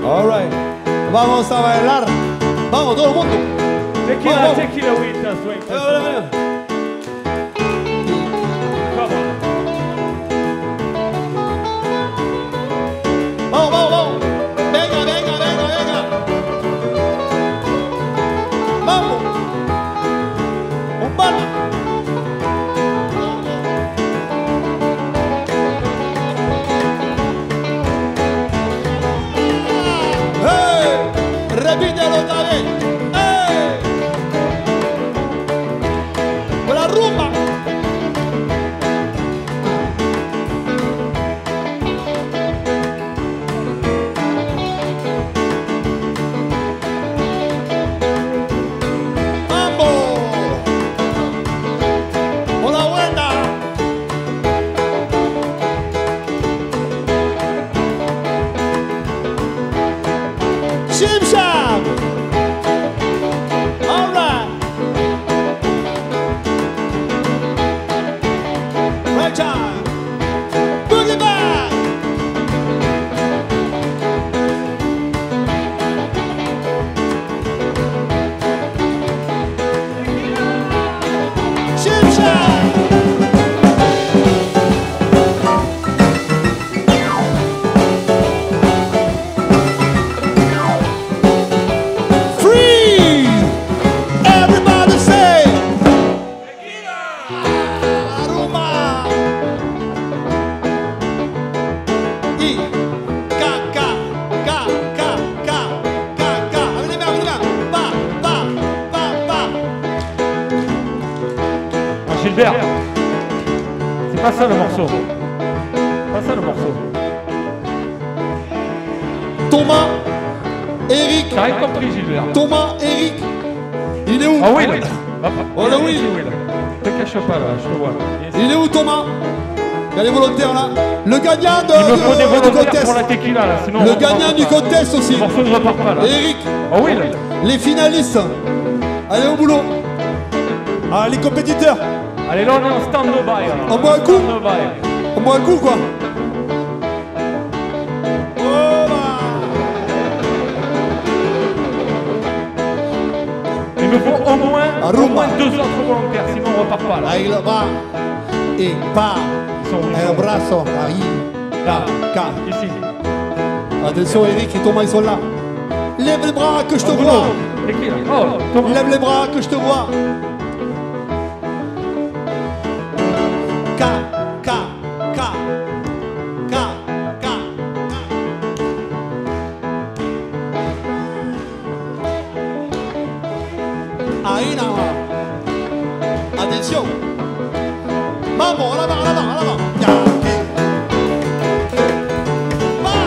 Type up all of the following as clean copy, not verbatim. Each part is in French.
All right. Vamos a bailar. Vamos, todo el mundo. Tequila, vamos. tequila, Winter Swing. Vamos, vamos, vamos. Venga, venga, venga, venga. Vamos. Un par. Repítelo otra vez. ¡Hey! Con la rumba. ¡Mambo! ¡Con la buena! ¡Shim Sham! All right. Right time. Boogie back. Shim Sham! Everybody say Aruma. I Ka ka ka ka ka ka ka. Venez bien, ba ba ba ba. Ah, Gilbert, c'est pas ça le morceau. Pas ça le morceau. Thomas, Eric. T'as rien compris, Gilbert. Thomas, Eric. Il est où? Ah, Will. Oh, là, Will. Te cache pas là, je te vois. Il est où Thomas? Il y a les volontaires là. Le gagnant Il me faut des du volontaires contest. pour la tequila là, sinon Le on gagnant repart du pas. contest aussi. Le morceau ne repart pas là. Eric. Oh Will. Les finalistes. Allez au boulot. Ah, les compétiteurs. Allez là on est en stand-by. On boit un coup. Stand-by. On boit un coup quoi. Il me faut au moins Aruma. 2 autres volontaires, sinon on repart pas là. Ahí lo va. Et pas. Ils sont où, ils Un sont où brazo. Ahí. Là. Là. Ici. Attention Eric et Thomas ils sont là. Lève les bras que je te Oh, vois. Tequila. Oh, Thomas. Lève les bras que je te vois. K, K, K, K, K, K. Ahí nada más. Atención. Vamos, a la mano, a la mano, a la mano. Ya, ok. Va.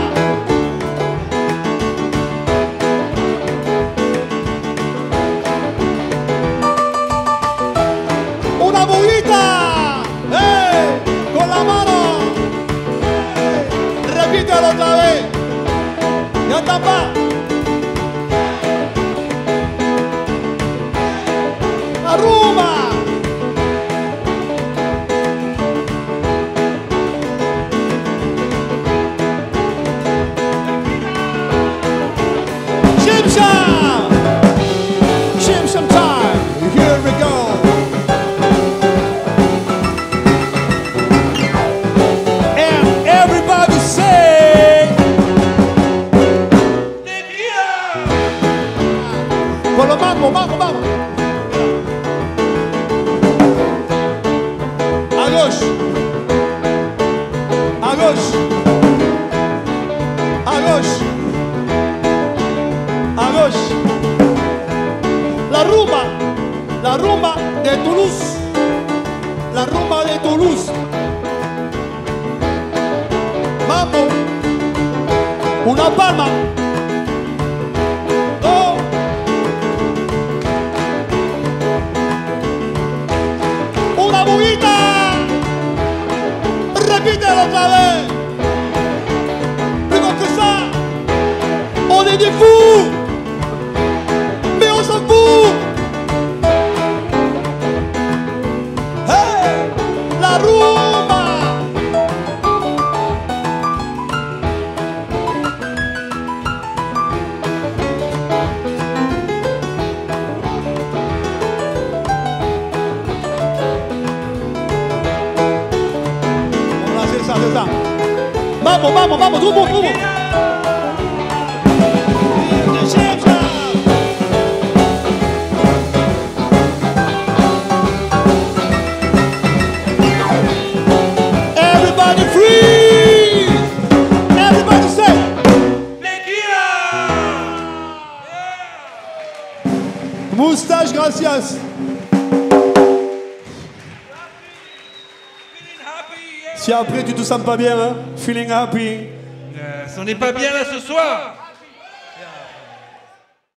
Una bullita. ¡Hey! Con la mano. ¡Hey! Repítelo otra vez. Ya está, pa. Aruma. Shim Sham. Shim Sham time. Here we go. And everybody say con los mambo, mambo, mambo. À gauche. À gauche. À gauche. À gauche. La rumba de Toulouse. La rumba de Toulouse. Mambo. Una palma. Oh. Una buguita. Repítelo otra vez. Plus que ça. On est des fous. Mais on s'en fout. Hey, la rumba. c'est ça. Vamos, vamos, vamos, tout le monde, tout le monde. Everybody freeze! Everybody say! Moustache, gracias. Si après tu te sens pas bien, hein? Feeling happy. On n'est pas bien là ce soir.